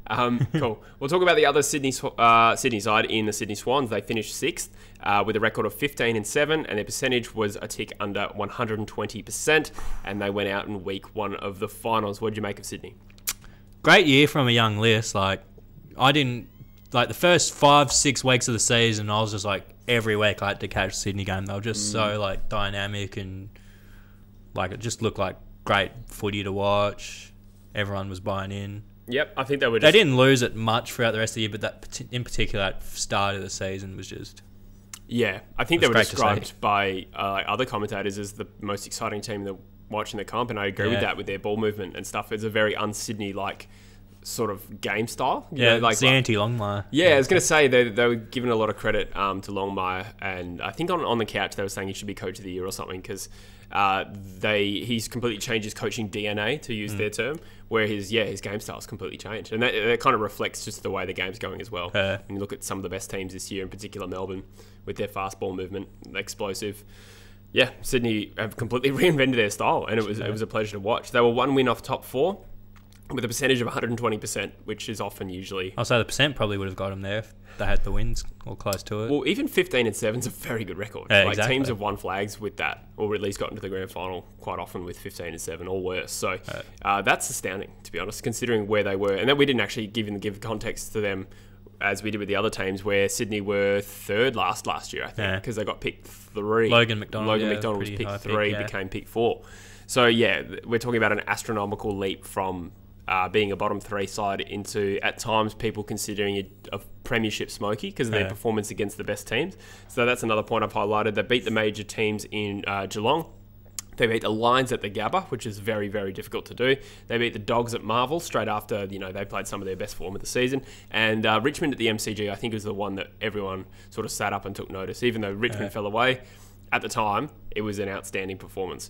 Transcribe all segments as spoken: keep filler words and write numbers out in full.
Um, cool. We'll talk about the other Sydney uh, Sydney side in the Sydney Swans. They finished sixth uh, with a record of fifteen and seven, and their percentage was a tick under one hundred twenty percent, and they went out in week one of the finals. What did you make of Sydney? Great year from a young list. Like, I didn't... Like, the first five, six weeks of the season, I was just like, every week I had to catch a Sydney game. They were just mm. so, like, dynamic and, like, it just looked like great footy to watch. Everyone was buying in. Yep, I think they were just... They didn't lose it much throughout the rest of the year, but that in particular, that start of the season was just... Yeah, I think they were described by uh, other commentators as the most exciting team that watching the comp, and I agree yeah. with that with their ball movement and stuff. It's a very un-Sydney-like sort of game style. You yeah, know, like, it's the like, anti-Longmire. Yeah, I was going to say they, they were giving a lot of credit um, to Longmire, and I think on, on the couch they were saying he should be coach of the year or something because uh, they he's completely changed his coaching D N A, to use mm. their term, where his yeah his game style's completely changed, and that, that kind of reflects just the way the game's going as well. Uh, and you look at some of the best teams this year, in particular Melbourne, with their fast ball movement, explosive. Yeah, Sydney have completely reinvented their style, and it was yeah. it was a pleasure to watch. They were one win off top four, with a percentage of one hundred twenty percent, which is often usually... I'll say the percent probably would have got them there if they had the wins or close to it. Well, even fifteen and seven is a very good record. Yeah, like exactly. Teams have won flags with that, or at least gotten to the grand final quite often with fifteen and seven or worse. So yeah. uh, that's astounding, to be honest, considering where they were. And then we didn't actually give, give context to them as we did with the other teams, where Sydney were third last last year, I think, because yeah. they got picked three. Logan McDonald, Logan yeah, McDonald was picked three, pick, yeah. became picked four. So yeah, we're talking about an astronomical leap from... Uh, being a bottom three side into, at times, people considering it a premiership smoky because of their yeah. performance against the best teams. So that's another point I've highlighted. They beat the major teams in uh, Geelong. They beat the Lions at the Gabba, which is very, very difficult to do. They beat the Dogs at Marvel straight after, you know, they played some of their best form of the season. And uh, Richmond at the M C G, I think, was the one that everyone sort of sat up and took notice. Even though Richmond yeah. fell away, at the time, it was an outstanding performance.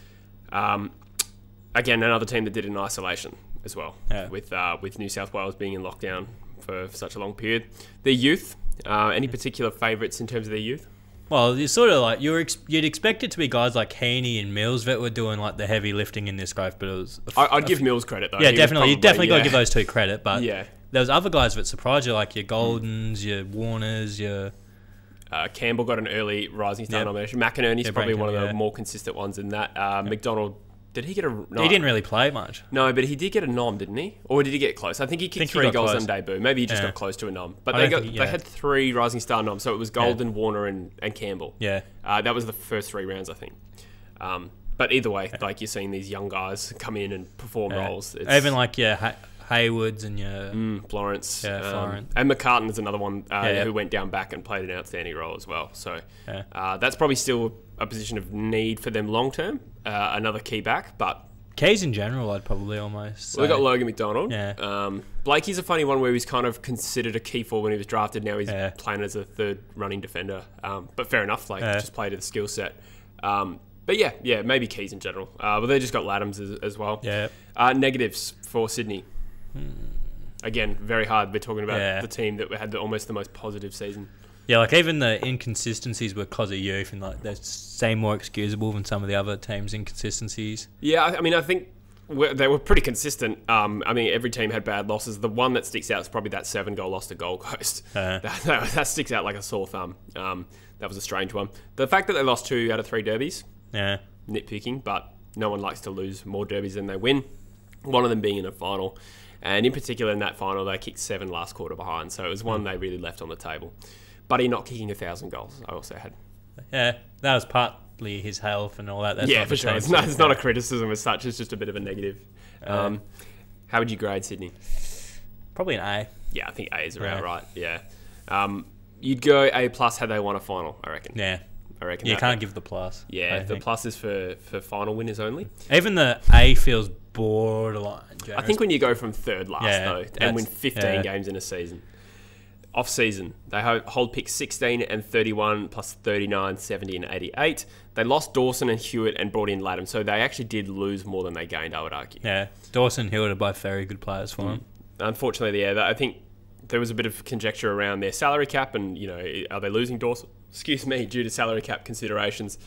Um, again, another team that did it in isolation as well, yeah. with uh, with New South Wales being in lockdown for, for such a long period. Their youth, uh, any particular favourites in terms of their youth? Well, you're sort of like, you were ex- you'd expect it to be guys like Heaney and Mills that were doing like the heavy lifting in this growth, but it was... I, I'd give Mills credit though. Yeah, he definitely. Probably, you definitely yeah. got to give those two credit, but yeah. there was other guys that surprised you, like your Goldens, your Warners, your... Uh, Campbell got an early Rising Star yep. nomination. McInerney's yeah, probably Brankin, one of the yeah. more consistent ones in that. Uh, yep. McDonald... Did he get a... No, he didn't really play much. No, but he did get a nom, didn't he? Or did he get close? I think he kicked think three he goals close. on debut. Maybe he just yeah. got close to a nom. But I they got he, they yeah. had three Rising Star noms, so it was Golden, yeah. Warner, and, and Campbell. Yeah. Uh, that was the first three rounds, I think. Um, but either way, yeah. like you're seeing these young guys come in and perform yeah. roles. It's, Even like your ha- Haywoods and your... Mm, Florence. Yeah, um, Florence. And McCartan is another one uh, yeah, yeah. who went down back and played an outstanding role as well. So yeah. uh, that's probably still a position of need for them long term. Uh, another key back, but... Keys in general, I'd probably almost say. Well, we got Logan McDonald. Yeah. Um, Blakey's a funny one where he's kind of considered a key forward when he was drafted. Now he's yeah. playing as a third running defender. Um, but fair enough, like yeah. just play to the skill set. Um, but yeah, yeah, maybe Keys in general. Uh, but they just got Laddams as, as well. Yeah. Uh, negatives for Sydney. Hmm. Again, very hard. We're talking about yeah. the team that had the, almost the most positive season. Yeah, like even the inconsistencies were because of youth, and like they seem more excusable than some of the other teams' inconsistencies. Yeah, I, I mean, I think we're, they were pretty consistent. Um, I mean, every team had bad losses. The one that sticks out is probably that seven-goal loss to Gold Coast. Uh, that, that, that sticks out like a sore thumb. Um, that was a strange one. The fact that they lost two out of three derbies, yeah, nitpicking, but no one likes to lose more derbies than they win. One of them being in a final. And in particular, in that final, they kicked seven last quarter behind. So it was one they really left on the table. Buddy not kicking a thousand goals, I also had. Yeah, that was partly his health and all that. That's yeah, for sure. It's not, it's not a criticism as such. It's just a bit of a negative. Uh, Um, how would you grade Sydney? Probably an A. Yeah, I think A is about yeah. right. Yeah. Um, you'd go A plus had they won a final, I reckon. Yeah. I reckon. You that, can't give the plus. Yeah, I the think. plus is for, for final winners only. Even the A feels borderline generous. I think when you go from third last, Yeah, though, and win that's- fifteen yeah. games in a season. Off season, they ho- hold picks sixteen and thirty-one plus thirty-nine, seventy and eighty-eight. They lost Dawson and Hewitt and brought in Laddam, so they actually did lose more than they gained, I would argue. Yeah, Dawson and Hewitt are both very good players for Mm. them. Unfortunately, yeah, I think there was a bit of conjecture around their salary cap and, you know, are they losing Dawson, excuse me, due to salary cap considerations.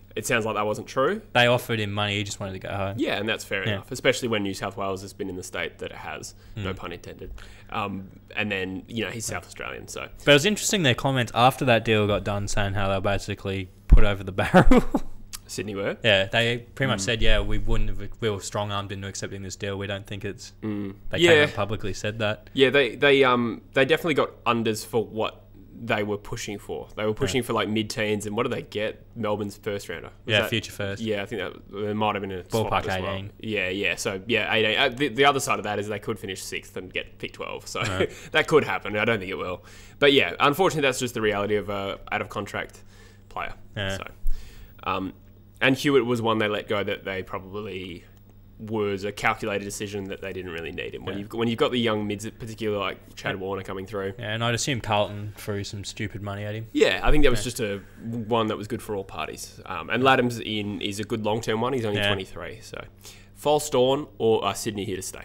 it sounds like that wasn't true. They offered him money, he just wanted to go home. Yeah, and that's fair Yeah. enough, especially when New South Wales has been in the state that it has, Mm. no pun intended. Um, and then, you know, he's South Australian, so... But it was interesting their comments after that deal got done saying how they were basically put over the barrel. Sydney were? Yeah, they pretty much Mm. said, yeah, we wouldn't have, we were strong-armed into accepting this deal. We don't think it's... Mm. They yeah. came out publicly said that. Yeah, they, they, um, they definitely got unders for what they were pushing for. They were pushing Yeah. for, like, mid-teens, and what did they get? Melbourne's first rounder. Was Yeah, that- future first. Yeah, I think that there might have been a swap Ballpark as well. eighteen. Yeah, yeah. So yeah, eighteen. Uh, the, the other side of that is they could finish sixth and get pick twelve. So Right. that could happen. I don't think it will. But yeah, unfortunately, that's just the reality of a out of contract player. Yeah. So, um, and Hewitt was one they let go that they probably was a calculated decision that they didn't really need him. When Yeah. you've when you've got the young mids, particularly like Chad Warner coming through. Yeah, and I'd assume Carlton threw some stupid money at him. Yeah, I think that was Yeah. just a one that was good for all parties. Um, and Laddam's in is a good long term one. He's only Yeah. twenty-three, so false dawn or uh, Sydney here to stay.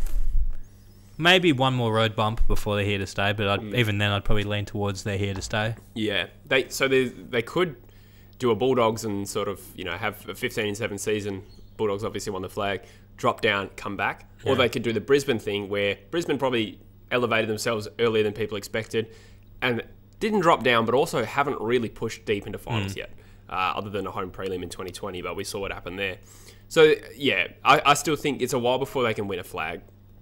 Maybe one more road bump before they're here to stay, but I'd, Mm. even then I'd probably lean towards they're here to stay. Yeah, they so they they could do a Bulldogs and sort of you know have a fifteen and seven season. Bulldogs obviously won the flag. Drop down, come back, or Yeah. they could do the Brisbane thing where Brisbane probably elevated themselves earlier than people expected, and didn't drop down, but also haven't really pushed deep into finals Mm. yet, uh, other than a home prelim in twenty twenty. But we saw what happened there. So yeah, I, I still think it's a while before they can win a flag.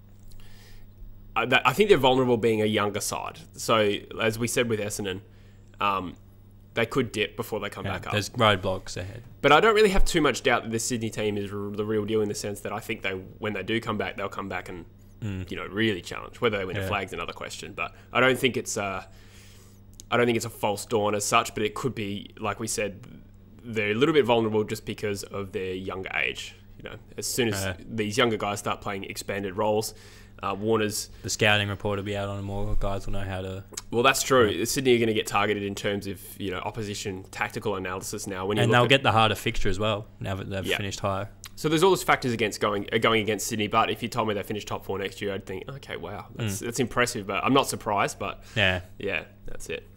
I, that, I think they're vulnerable being a younger side. So as we said with Essendon, um, they could dip before they come Yeah, back up. there's roadblocks ahead. But I don't really have too much doubt that this Sydney team is r- the real deal in the sense that I think they, when they do come back, they'll come back and Mm. you know really challenge. Whether they win a Yeah. flag's another question. But I don't think it's a, I don't think it's a false dawn as such. But it could be, like we said, they're a little bit vulnerable just because of their younger age. You know, as soon as Yeah. these younger guys start playing expanded roles, uh, Warner's. The scouting report will be out on them. More guys will know how to... Well, that's true. Sydney are going to get targeted in terms of you know opposition tactical analysis now. When you And look they'll at, get the harder fixture as well, now that they've Yeah. finished higher. So there's all those factors against going uh, going against Sydney. But if you told me they finished top four next year, I'd think, okay, wow, that's, that's impressive. But I'm not surprised. But Yeah. yeah, that's it.